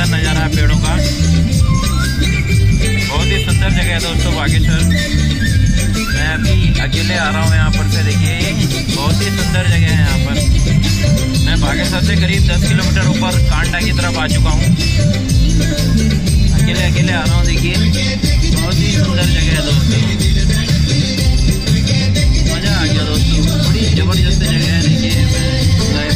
शानदार नज़ारा है पेड़ों का। बहुत ही सुंदर जगह है दोस्तों बागेश्वर। मैं अभी अकेले आ रहा हूँ यहाँ पर से, देखिए बहुत ही सुंदर जगह है यहाँ पर। मैं बागेश्वर से करीब 10 किलोमीटर ऊपर कांडा की तरफ आ चुका हूँ। अकेले आ रहा हूँ, देखिए बहुत ही सुंदर जगह है दोस्तों। मज़ा आ गया दोस्तों, बड़ी ज़बरदस्त जगह है। देखिए मैं